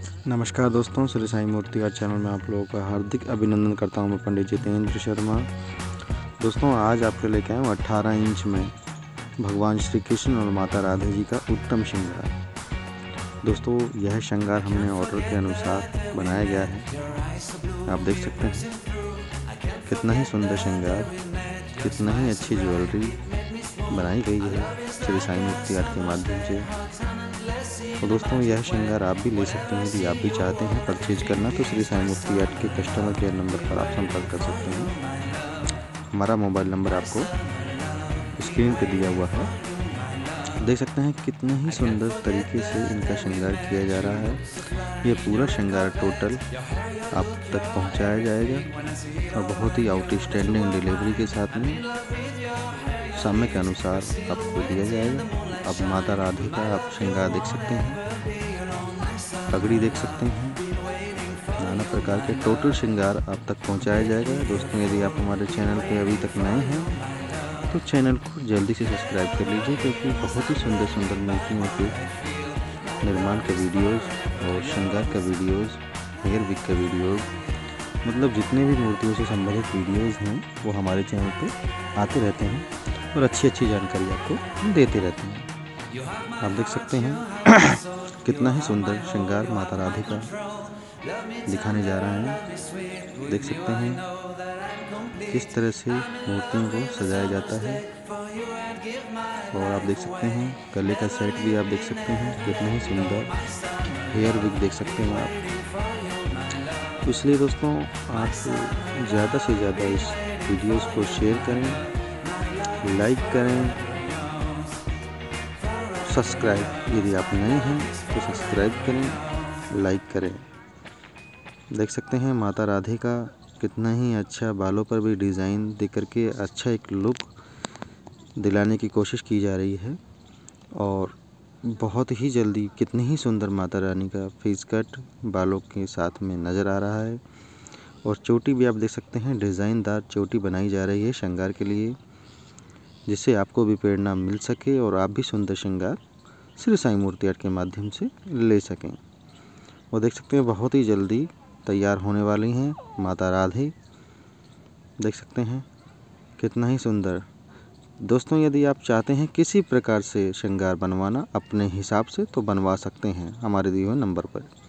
नमस्कार दोस्तों, Shri Sai Murti art channel में आप लोगों का हार्दिक अभिनंदन करता हूं। मैं पंडित जितेंद्र शर्मा। दोस्तों, आज आपके लेके आया हूँ 18 इंच में भगवान श्री कृष्ण और माता राधे जी का उत्तम श्रृंगार। दोस्तों, यह श्रृंगार हमने ऑर्डर के अनुसार बनाया गया है। आप देख सकते हैं कितना ही सुंदर श्रृंगार, कितना ही अच्छी ज्वेलरी बनाई गई है श्री साईं मूर्ति आर्ट के माध्यम से। तो दोस्तों, यह श्रृंगार आप भी ले सकते हैं। यदि आप भी चाहते हैं परचेज करना तो श्री साईं मूर्ति आर्ट के कस्टमर केयर नंबर पर आप संपर्क कर सकते हैं। हमारा मोबाइल नंबर आपको स्क्रीन पर दिया हुआ है। देख सकते हैं कितना ही सुंदर तरीके से इनका श्रृंगार किया जा रहा है। ये पूरा श्रृंगार टोटल आप तक पहुंचाया जाएगा और बहुत ही आउटस्टैंडिंग डिलीवरी के साथ में समय के अनुसार आपको दिया जाएगा। अब माता राधे का आप श्रृंगार देख सकते हैं, पगड़ी देख सकते हैं, नाना प्रकार के टोटल श्रृंगार आप तक पहुंचाया जाएगा। दोस्तों, यदि आप हमारे चैनल पे अभी तक नए हैं तो चैनल को जल्दी से सब्सक्राइब कर लीजिए, क्योंकि बहुत ही सुंदर सुंदर मूर्तियों के निर्माण के वीडियोस और श्रृंगार का वीडियोस, हेयर विग का वीडियोस, मतलब जितने भी मूर्तियों से संबंधित वीडियोस हैं वो हमारे चैनल पे आते रहते हैं और अच्छी अच्छी जानकारी आपको देते रहते हैं। आप देख सकते हैं कितना ही सुंदर श्रृंगार माता राधे का दिखाने जा रहे हैं। देख सकते हैं किस तरह से मूर्तियों को सजाया जाता है। और आप देख सकते हैं गले का सेट भी आप देख सकते हैं कितना ही सुंदर। हेयर विग देख सकते हैं आप। इसलिए दोस्तों, आप ज़्यादा से ज़्यादा इस वीडियोस को शेयर करें, लाइक करें, सब्सक्राइब, यदि आप नए हैं तो सब्सक्राइब करें, लाइक करें। देख सकते हैं माता राधे का कितना ही अच्छा बालों पर भी डिज़ाइन दे करके अच्छा एक लुक दिलाने की कोशिश की जा रही है। और बहुत ही जल्दी कितनी ही सुंदर माता रानी का फेस कट बालों के साथ में नज़र आ रहा है। और चोटी भी आप देख सकते हैं, डिज़ाइनदार चोटी बनाई जा रही है श्रृंगार के लिए, जिससे आपको भी प्रेरणा मिल सके और आप भी सुंदर श्रृंगार श्री साईं मूर्ति आर्ट के माध्यम से ले सकें। वो देख सकते हैं बहुत ही जल्दी तैयार होने वाली हैं माता राधे। देख सकते हैं कितना ही सुंदर। दोस्तों, यदि आप चाहते हैं किसी प्रकार से श्रृंगार बनवाना अपने हिसाब से तो बनवा सकते हैं हमारे दिए हुए नंबर पर।